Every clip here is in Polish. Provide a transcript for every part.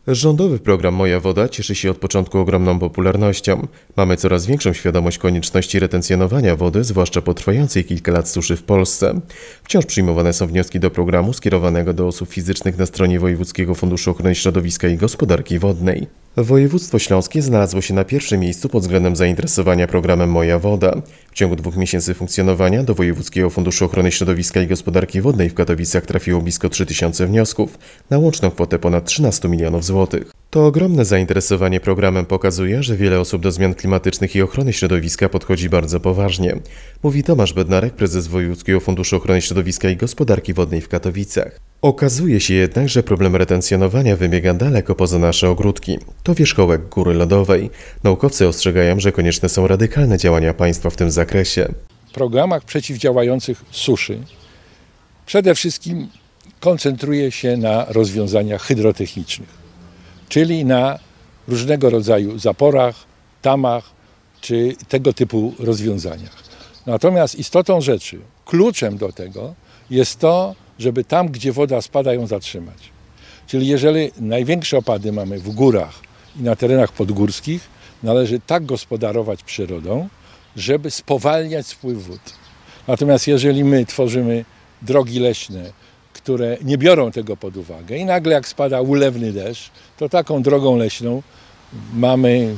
Rządowy program Moja Woda cieszy się od początku ogromną popularnością. Mamy coraz większą świadomość konieczności retencjonowania wody, zwłaszcza po trwającej kilka lat suszy w Polsce. Wciąż przyjmowane są wnioski do programu skierowanego do osób fizycznych na stronie Wojewódzkiego Funduszu Ochrony Środowiska i Gospodarki Wodnej. Województwo śląskie znalazło się na pierwszym miejscu pod względem zainteresowania programem Moja Woda. W ciągu 2 miesięcy funkcjonowania do Wojewódzkiego Funduszu Ochrony Środowiska i Gospodarki Wodnej w Katowicach trafiło blisko 3000 wniosków, na łączną kwotę ponad 13 milionów złotych. To ogromne zainteresowanie programem pokazuje, że wiele osób do zmian klimatycznych i ochrony środowiska podchodzi bardzo poważnie, mówi Tomasz Bednarek, prezes Wojewódzkiego Funduszu Ochrony Środowiska i Gospodarki Wodnej w Katowicach. Okazuje się jednak, że problem retencjonowania wybiega daleko poza nasze ogródki. To wierzchołek góry lodowej. Naukowcy ostrzegają, że konieczne są radykalne działania państwa w tym zakresie. W programach przeciwdziałających suszy przede wszystkim koncentruje się na rozwiązaniach hydrotechnicznych, czyli na różnego rodzaju zaporach, tamach czy tego typu rozwiązaniach. Natomiast istotą rzeczy, kluczem do tego jest to, żeby tam, gdzie woda spada, ją zatrzymać. Czyli jeżeli największe opady mamy w górach i na terenach podgórskich, należy tak gospodarować przyrodą, żeby spowalniać spływ wód. Natomiast jeżeli my tworzymy drogi leśne, które nie biorą tego pod uwagę i nagle jak spada ulewny deszcz, to taką drogą leśną mamy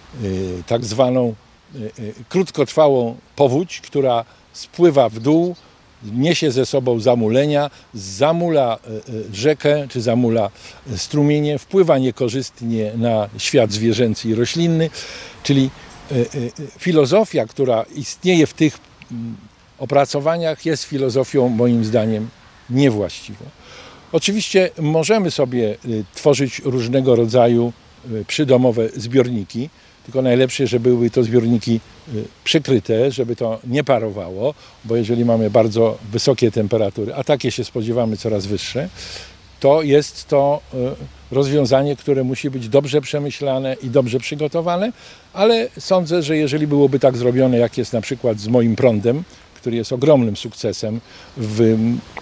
tak zwaną krótkotrwałą powódź, która spływa w dół, niesie ze sobą zamulenia, zamula rzekę czy zamula strumienie, wpływa niekorzystnie na świat zwierzęcy i roślinny, czyli filozofia, która istnieje w tych opracowaniach, jest filozofią moim zdaniem niewłaściwą. Oczywiście możemy sobie tworzyć różnego rodzaju przydomowe zbiorniki, tylko najlepsze, żeby były to zbiorniki przykryte, żeby to nie parowało, bo jeżeli mamy bardzo wysokie temperatury, a takie się spodziewamy coraz wyższe, to jest to rozwiązanie, które musi być dobrze przemyślane i dobrze przygotowane, ale sądzę, że jeżeli byłoby tak zrobione, jak jest na przykład z moim prądem, który jest ogromnym sukcesem w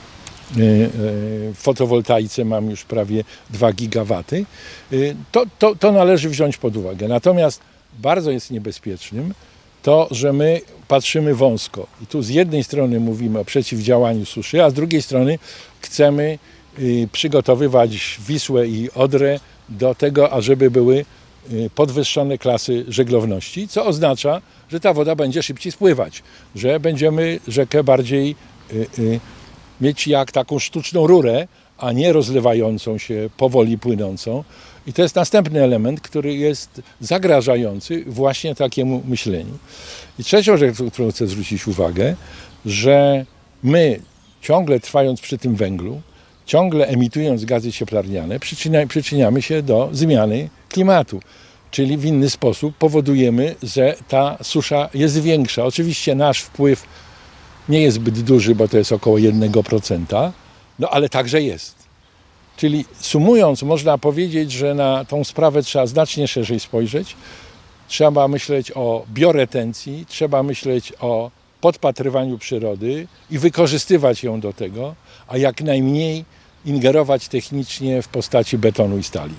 fotowoltaice, mam już prawie 2 gigawaty, to należy wziąć pod uwagę. Natomiast bardzo jest niebezpiecznym to, że my patrzymy wąsko. I tu z jednej strony mówimy o przeciwdziałaniu suszy, a z drugiej strony chcemy przygotowywać Wisłę i Odrę do tego, ażeby były podwyższone klasy żeglowności, co oznacza, że ta woda będzie szybciej spływać, że będziemy rzekę bardziej mieć jak taką sztuczną rurę, a nie rozlewającą się, powoli płynącą. I to jest następny element, który jest zagrażający właśnie takiemu myśleniu. I trzecią rzecz, którą chcę zwrócić uwagę, że my ciągle trwając przy tym węglu, ciągle emitując gazy cieplarniane, przyczyniamy się do zmiany klimatu. Czyli w inny sposób powodujemy, że ta susza jest większa. Oczywiście nasz wpływ nie jest zbyt duży, bo to jest około 1%, no ale także jest. Czyli sumując, można powiedzieć, że na tą sprawę trzeba znacznie szerzej spojrzeć. Trzeba myśleć o bioretencji, trzeba myśleć o podpatrywaniu przyrody i wykorzystywać ją do tego, a jak najmniej ingerować technicznie w postaci betonu i stali.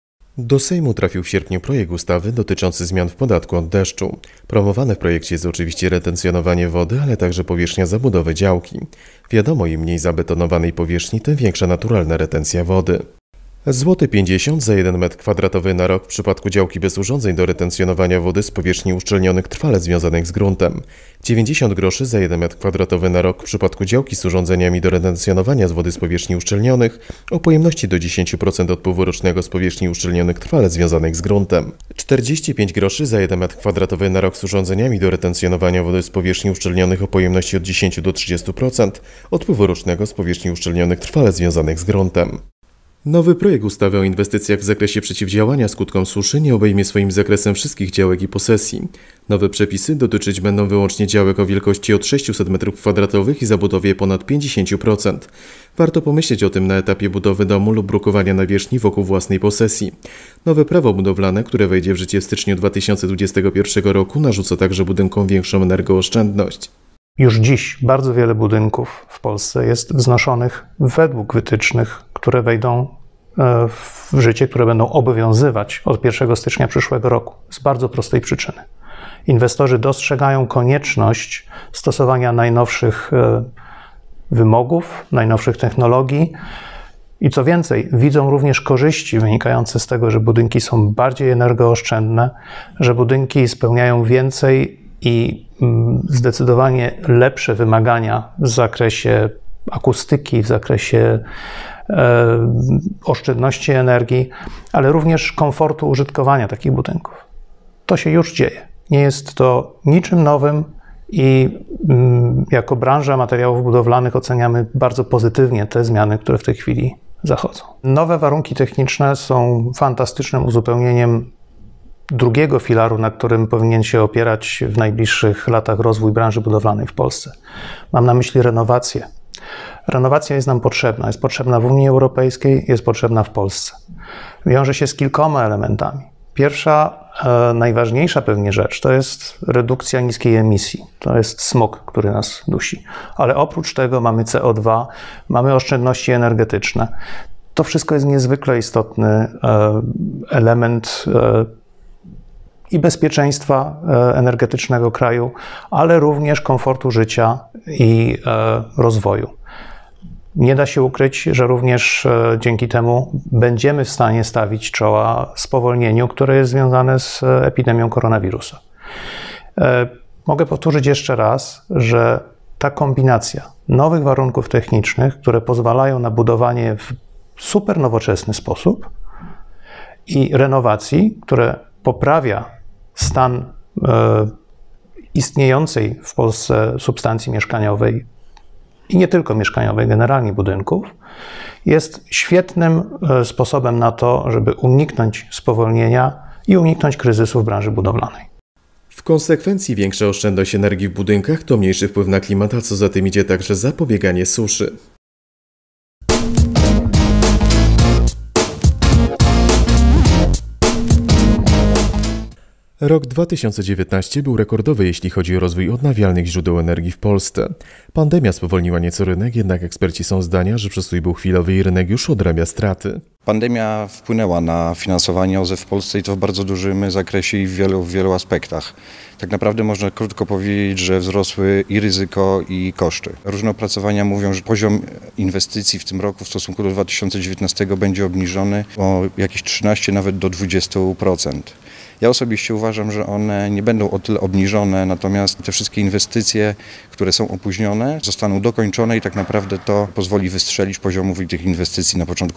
Do Sejmu trafił w sierpniu projekt ustawy dotyczący zmian w podatku od deszczu. Promowane w projekcie jest oczywiście retencjonowanie wody, ale także powierzchnia zabudowy działki. Wiadomo, im mniej zabetonowanej powierzchni, tym większa naturalna retencja wody. Złoty 50 za 1 m2 na rok w przypadku działki bez urządzeń do retencjonowania wody z powierzchni uszczelnionych trwale związanych z gruntem. 90 groszy za 1 m2 na rok w przypadku działki z urządzeniami do retencjonowania z wody z powierzchni uszczelnionych o pojemności do 10% odpływu rocznego z powierzchni uszczelnionych trwale związanych z gruntem. 45 groszy za 1 m2 na rok z urządzeniami do retencjonowania wody z powierzchni uszczelnionych o pojemności od 10 do 30% odpływu rocznego z powierzchni uszczelnionych trwale związanych z gruntem. Nowy projekt ustawy o inwestycjach w zakresie przeciwdziałania skutkom suszy nie obejmie swoim zakresem wszystkich działek i posesji. Nowe przepisy dotyczyć będą wyłącznie działek o wielkości od 600 m2 i zabudowie ponad 50%. Warto pomyśleć o tym na etapie budowy domu lub brukowania nawierzchni wokół własnej posesji. Nowe prawo budowlane, które wejdzie w życie w styczniu 2021 roku, narzuca także budynkom większą energooszczędność. Już dziś bardzo wiele budynków w Polsce jest wznoszonych według wytycznych, które wejdą w życie, które będą obowiązywać od 1 stycznia przyszłego roku. Z bardzo prostej przyczyny. Inwestorzy dostrzegają konieczność stosowania najnowszych wymogów, najnowszych technologii i co więcej, widzą również korzyści wynikające z tego, że budynki są bardziej energooszczędne, że budynki spełniają więcej i zdecydowanie lepsze wymagania w zakresie akustyki, w zakresie oszczędności energii, ale również komfortu użytkowania takich budynków. To się już dzieje. Nie jest to niczym nowym i jako branża materiałów budowlanych oceniamy bardzo pozytywnie te zmiany, które w tej chwili zachodzą. Nowe warunki techniczne są fantastycznym uzupełnieniem drugiego filaru, na którym powinien się opierać w najbliższych latach rozwój branży budowlanej w Polsce. Mam na myśli renowację. Renowacja jest nam potrzebna. Jest potrzebna w Unii Europejskiej, jest potrzebna w Polsce. Wiąże się z kilkoma elementami. Pierwsza, najważniejsza pewnie rzecz to jest redukcja niskiej emisji. To jest smog, który nas dusi. Ale oprócz tego mamy CO2, mamy oszczędności energetyczne. To wszystko jest niezwykle istotny element i bezpieczeństwa energetycznego kraju, ale również komfortu życia i rozwoju. Nie da się ukryć, że również dzięki temu będziemy w stanie stawić czoła spowolnieniu, które jest związane z epidemią koronawirusa. Mogę powtórzyć jeszcze raz, że ta kombinacja nowych warunków technicznych, które pozwalają na budowanie w super nowoczesny sposób i renowacji, które poprawia stan istniejącej w Polsce substancji mieszkaniowej i nie tylko mieszkaniowej, generalnie budynków, jest świetnym sposobem na to, żeby uniknąć spowolnienia i uniknąć kryzysu w branży budowlanej. W konsekwencji większa oszczędność energii w budynkach to mniejszy wpływ na klimat, a co za tym idzie także zapobieganie suszy. Rok 2019 był rekordowy, jeśli chodzi o rozwój odnawialnych źródeł energii w Polsce. Pandemia spowolniła nieco rynek, jednak eksperci są zdania, że przestój był chwilowy i rynek już odrabia straty. Pandemia wpłynęła na finansowanie OZE w Polsce i to w bardzo dużym zakresie i w wielu aspektach. Tak naprawdę można krótko powiedzieć, że wzrosły i ryzyko, i koszty. Różne opracowania mówią, że poziom inwestycji w tym roku w stosunku do 2019 będzie obniżony o jakieś 13, nawet do 20%. Ja osobiście uważam, że one nie będą o tyle obniżone, natomiast te wszystkie inwestycje, które są opóźnione, zostaną dokończone i tak naprawdę to pozwoli wystrzelić poziomów tych inwestycji na początku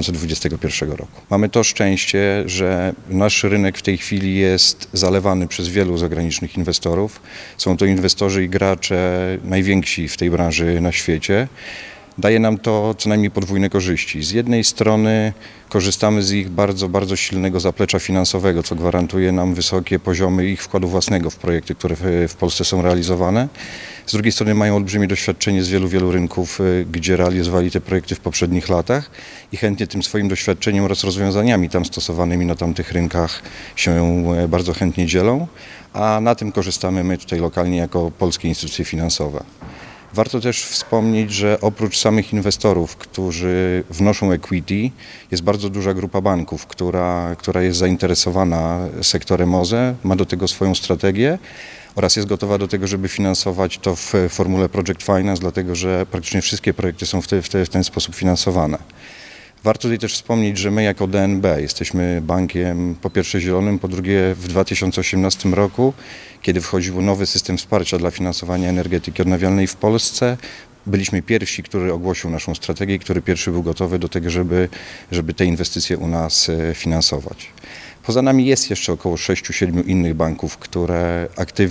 2021 roku. Mamy to szczęście, że nasz rynek w tej chwili jest zalewany przez wielu zagranicznych inwestorów. Są to inwestorzy i gracze najwięksi w tej branży na świecie. Daje nam to co najmniej podwójne korzyści. Z jednej strony korzystamy z ich bardzo silnego zaplecza finansowego, co gwarantuje nam wysokie poziomy ich wkładu własnego w projekty, które w Polsce są realizowane. Z drugiej strony mają olbrzymie doświadczenie z wielu rynków, gdzie realizowali te projekty w poprzednich latach i chętnie tym swoim doświadczeniem oraz rozwiązaniami tam stosowanymi na tamtych rynkach się bardzo chętnie dzielą, a na tym korzystamy my tutaj lokalnie jako polskie instytucje finansowe. Warto też wspomnieć, że oprócz samych inwestorów, którzy wnoszą equity, jest bardzo duża grupa banków, która jest zainteresowana sektorem OZE, ma do tego swoją strategię oraz jest gotowa do tego, żeby finansować to w formule Project Finance, dlatego że praktycznie wszystkie projekty są w ten sposób finansowane. Warto tutaj też wspomnieć, że my jako DNB jesteśmy bankiem po pierwsze zielonym, po drugie w 2018 roku, kiedy wchodził nowy system wsparcia dla finansowania energetyki odnawialnej w Polsce, byliśmy pierwsi, który ogłosił naszą strategię, który pierwszy był gotowy do tego, żeby te inwestycje u nas finansować. Poza nami jest jeszcze około 6-7 innych banków, które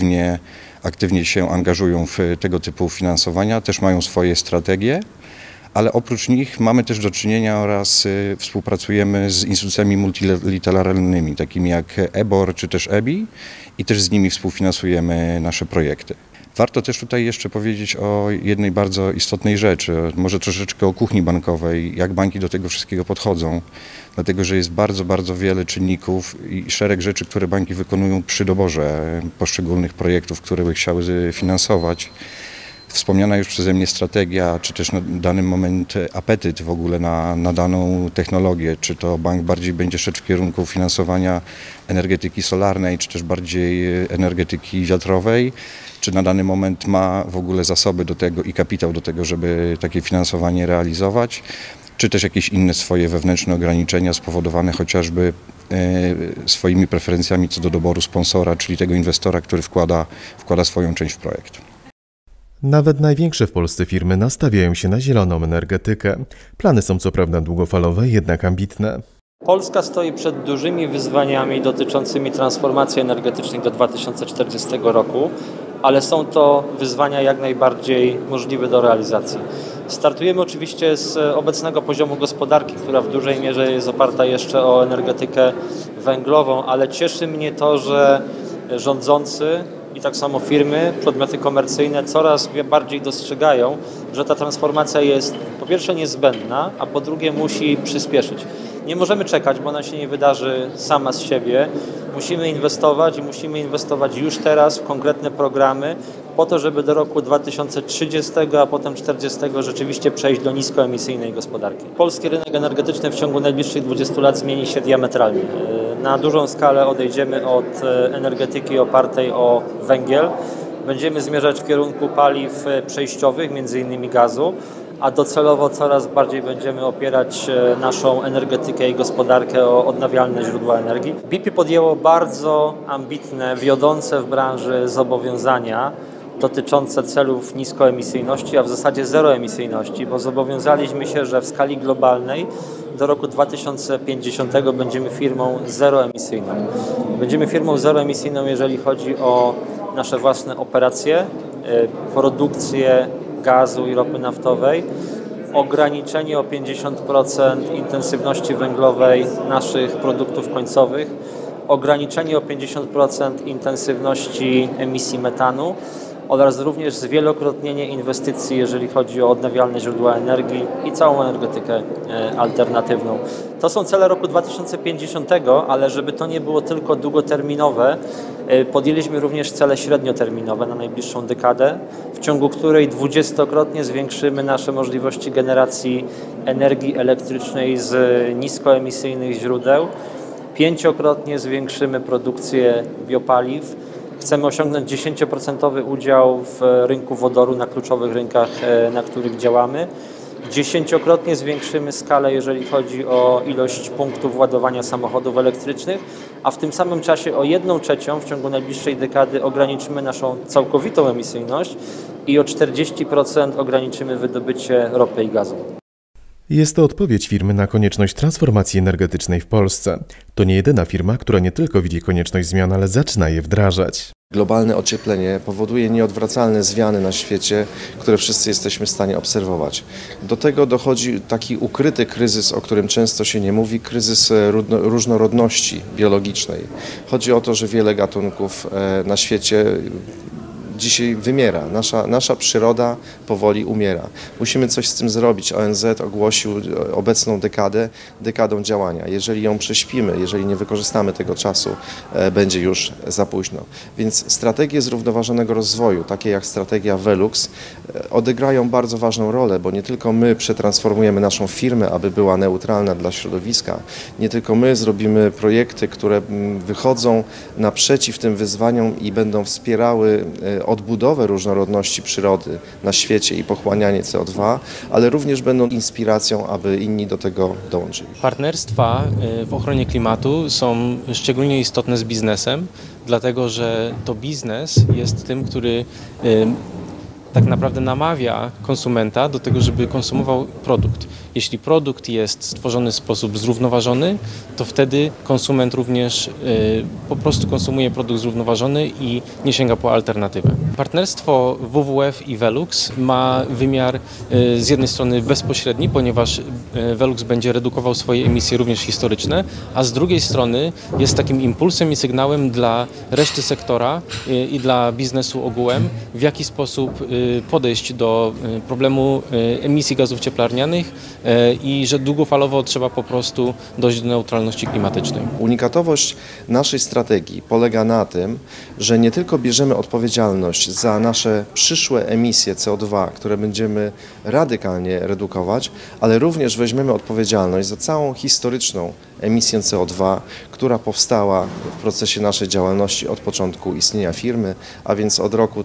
aktywnie się angażują w tego typu finansowania, też mają swoje strategie. Ale oprócz nich mamy też do czynienia oraz współpracujemy z instytucjami multilateralnymi, takimi jak EBOR czy też EBI i też z nimi współfinansujemy nasze projekty. Warto też tutaj jeszcze powiedzieć o jednej bardzo istotnej rzeczy, może troszeczkę o kuchni bankowej, jak banki do tego wszystkiego podchodzą, dlatego że jest bardzo wiele czynników i szereg rzeczy, które banki wykonują przy doborze poszczególnych projektów, które by chciały finansować. W Wspomniana już przeze mnie strategia, czy też na dany moment apetyt w ogóle na daną technologię, czy to bank bardziej będzie szedł w kierunku finansowania energetyki solarnej, czy też bardziej energetyki wiatrowej, czy na dany moment ma w ogóle zasoby do tego i kapitał do tego, żeby takie finansowanie realizować, czy też jakieś inne swoje wewnętrzne ograniczenia spowodowane chociażby swoimi preferencjami co do doboru sponsora, czyli tego inwestora, który wkłada swoją część w projekt. Nawet największe w Polsce firmy nastawiają się na zieloną energetykę. Plany są co prawda długofalowe, jednak ambitne. Polska stoi przed dużymi wyzwaniami dotyczącymi transformacji energetycznej do 2040 roku, ale są to wyzwania jak najbardziej możliwe do realizacji. Startujemy oczywiście z obecnego poziomu gospodarki, która w dużej mierze jest oparta jeszcze o energetykę węglową, ale cieszy mnie to, że rządzący i tak samo firmy, podmioty komercyjne coraz bardziej dostrzegają, że ta transformacja jest po pierwsze niezbędna, a po drugie musi przyspieszyć. Nie możemy czekać, bo ona się nie wydarzy sama z siebie. Musimy inwestować i musimy inwestować już teraz w konkretne programy po to, żeby do roku 2030, a potem 2040 rzeczywiście przejść do niskoemisyjnej gospodarki. Polski rynek energetyczny w ciągu najbliższych 20 lat zmieni się diametralnie. Na dużą skalę odejdziemy od energetyki opartej o węgiel. Będziemy zmierzać w kierunku paliw przejściowych, m.in. gazu, a docelowo coraz bardziej będziemy opierać naszą energetykę i gospodarkę o odnawialne źródła energii. BP podjęło bardzo ambitne, wiodące w branży zobowiązania dotyczące celów niskoemisyjności, a w zasadzie zeroemisyjności, bo zobowiązaliśmy się, że w skali globalnej do roku 2050 będziemy firmą zeroemisyjną. Będziemy firmą zeroemisyjną, jeżeli chodzi o nasze własne operacje, produkcję gazu i ropy naftowej, ograniczenie o 50% intensywności węglowej naszych produktów końcowych, ograniczenie o 50% intensywności emisji metanu oraz również zwielokrotnienie inwestycji, jeżeli chodzi o odnawialne źródła energii i całą energetykę alternatywną. To są cele roku 2050, ale żeby to nie było tylko długoterminowe, podjęliśmy również cele średnioterminowe na najbliższą dekadę, w ciągu której 20-krotnie zwiększymy nasze możliwości generacji energii elektrycznej z niskoemisyjnych źródeł, 5-krotnie zwiększymy produkcję biopaliw. Chcemy osiągnąć 10% udział w rynku wodoru na kluczowych rynkach, na których działamy. 10-krotnie zwiększymy skalę, jeżeli chodzi o ilość punktów ładowania samochodów elektrycznych, a w tym samym czasie o 1/3 w ciągu najbliższej dekady ograniczymy naszą całkowitą emisyjność i o 40% ograniczymy wydobycie ropy i gazu. Jest to odpowiedź firmy na konieczność transformacji energetycznej w Polsce. To nie jedyna firma, która nie tylko widzi konieczność zmian, ale zaczyna je wdrażać. Globalne ocieplenie powoduje nieodwracalne zmiany na świecie, które wszyscy jesteśmy w stanie obserwować. Do tego dochodzi taki ukryty kryzys, o którym często się nie mówi, kryzys różnorodności biologicznej. Chodzi o to, że wiele gatunków na świecie dzisiaj wymiera. Nasza przyroda powoli umiera. Musimy coś z tym zrobić. ONZ ogłosił obecną dekadą działania. Jeżeli ją prześpimy, jeżeli nie wykorzystamy tego czasu, będzie już za późno. Więc strategie zrównoważonego rozwoju, takie jak strategia Velux, odegrają bardzo ważną rolę, bo nie tylko my przetransformujemy naszą firmę, aby była neutralna dla środowiska, nie tylko my zrobimy projekty, które wychodzą naprzeciw tym wyzwaniom i będą wspierały odbudowę różnorodności przyrody na świecie i pochłanianie CO2, ale również będą inspiracją, aby inni do tego dołączyli. Partnerstwa w ochronie klimatu są szczególnie istotne z biznesem, dlatego że to biznes jest tym, który tak naprawdę namawia konsumenta do tego, żeby konsumował produkt. Jeśli produkt jest stworzony w sposób zrównoważony, to wtedy konsument również po prostu konsumuje produkt zrównoważony i nie sięga po alternatywę. Partnerstwo WWF i Velux ma wymiar z jednej strony bezpośredni, ponieważ Velux będzie redukował swoje emisje również historyczne, a z drugiej strony jest takim impulsem i sygnałem dla reszty sektora i dla biznesu ogółem, w jaki sposób podejść do problemu emisji gazów cieplarnianych i że długofalowo trzeba po prostu dojść do neutralności klimatycznej. Unikatowość naszej strategii polega na tym, że nie tylko bierzemy odpowiedzialność za nasze przyszłe emisje CO2, które będziemy radykalnie redukować, ale również weźmiemy odpowiedzialność za całą historyczną emisję CO2, która powstała w procesie naszej działalności od początku istnienia firmy, a więc od roku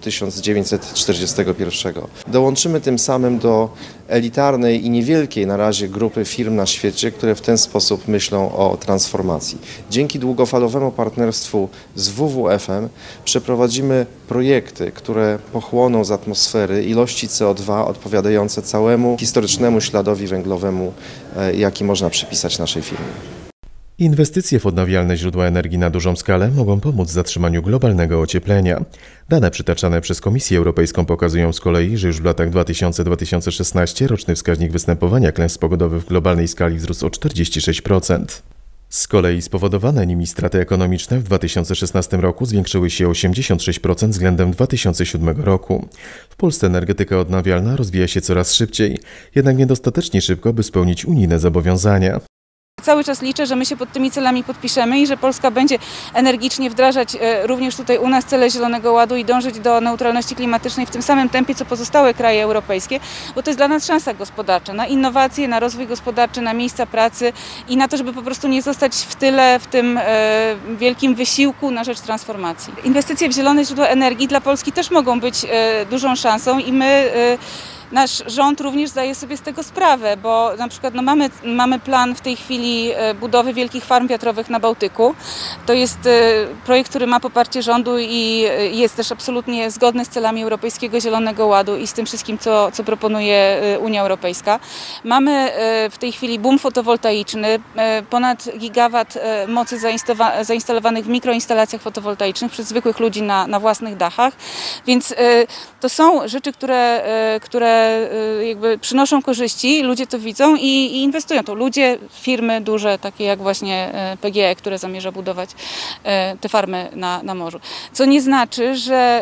1941. Dołączymy tym samym do elitarnej i niewielkiej na razie grupy firm na świecie, które w ten sposób myślą o transformacji. Dzięki długofalowemu partnerstwu z WWF-em przeprowadzimy projekty, które pochłoną z atmosfery ilości CO2 odpowiadające całemu historycznemu śladowi węglowemu, jaki można przypisać naszej firmie. Inwestycje w odnawialne źródła energii na dużą skalę mogą pomóc w zatrzymaniu globalnego ocieplenia. Dane przytaczane przez Komisję Europejską pokazują z kolei, że już w latach 2000-2016 roczny wskaźnik występowania klęsk pogodowych w globalnej skali wzrósł o 46%. Z kolei spowodowane nimi straty ekonomiczne w 2016 roku zwiększyły się o 86% względem 2007 roku. W Polsce energetyka odnawialna rozwija się coraz szybciej, jednak niedostatecznie szybko, by spełnić unijne zobowiązania. Cały czas liczę, że my się pod tymi celami podpiszemy i że Polska będzie energicznie wdrażać również tutaj u nas cele Zielonego Ładu i dążyć do neutralności klimatycznej w tym samym tempie, co pozostałe kraje europejskie, bo to jest dla nas szansa gospodarcza na innowacje, na rozwój gospodarczy, na miejsca pracy i na to, żeby po prostu nie zostać w tyle w tym wielkim wysiłku na rzecz transformacji. Inwestycje w zielone źródła energii dla Polski też mogą być dużą szansą i my nasz rząd również zdaje sobie z tego sprawę, bo na przykład mamy plan w tej chwili budowy wielkich farm wiatrowych na Bałtyku. To jest projekt, który ma poparcie rządu i jest też absolutnie zgodny z celami Europejskiego Zielonego Ładu i z tym wszystkim, co proponuje Unia Europejska. Mamy w tej chwili boom fotowoltaiczny, ponad gigawat mocy zainstalowanych w mikroinstalacjach fotowoltaicznych przez zwykłych ludzi na własnych dachach, więc to są rzeczy, które jakby przynoszą korzyści, ludzie to widzą i inwestują. To ludzie, firmy duże, takie jak właśnie PGE, które zamierza budować te farmy na morzu. Co nie znaczy,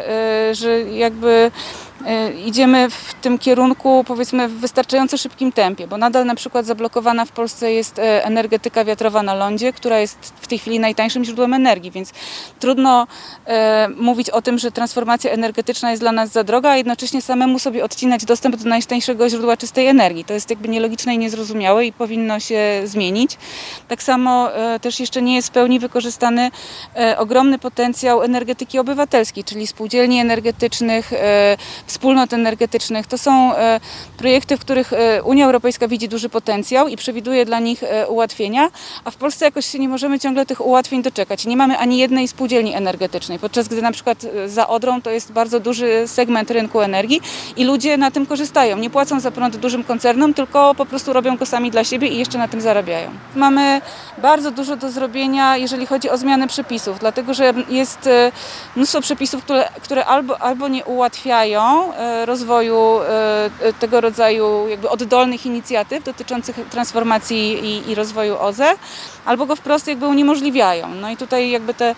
że jakby idziemy w tym kierunku, powiedzmy, w wystarczająco szybkim tempie, bo nadal na przykład zablokowana w Polsce jest energetyka wiatrowa na lądzie, która jest w tej chwili najtańszym źródłem energii, więc trudno mówić o tym, że transformacja energetyczna jest dla nas za droga, a jednocześnie samemu sobie odcinać dostęp do najtańszego źródła czystej energii. To jest jakby nielogiczne i niezrozumiałe i powinno się zmienić. Tak samo też jeszcze nie jest w pełni wykorzystany ogromny potencjał energetyki obywatelskiej, czyli spółdzielni energetycznych, wspólnot energetycznych. To są projekty, w których Unia Europejska widzi duży potencjał i przewiduje dla nich ułatwienia, a w Polsce jakoś się nie możemy ciągle tych ułatwień doczekać. Nie mamy ani jednej spółdzielni energetycznej, podczas gdy na przykład za Odrą to jest bardzo duży segment rynku energii i ludzie na tym korzystają. Nie płacą za prąd dużym koncernom, tylko po prostu robią go sami dla siebie i jeszcze na tym zarabiają. Mamy bardzo dużo do zrobienia, jeżeli chodzi o zmianę przepisów, dlatego że jest mnóstwo przepisów, które albo nie ułatwiają rozwoju tego rodzaju jakby oddolnych inicjatyw dotyczących transformacji i rozwoju OZE, albo go wprost jakby uniemożliwiają. No i tutaj jakby te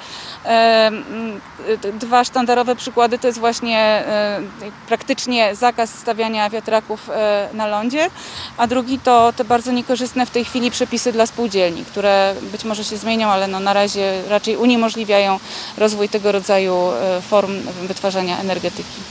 dwa sztandarowe przykłady to jest właśnie praktycznie zakaz stawiania wiatraków na lądzie, a drugi to te bardzo niekorzystne w tej chwili przepisy dla spółdzielni, które być może się zmienią, ale no na razie raczej uniemożliwiają rozwój tego rodzaju form wytwarzania energetyki.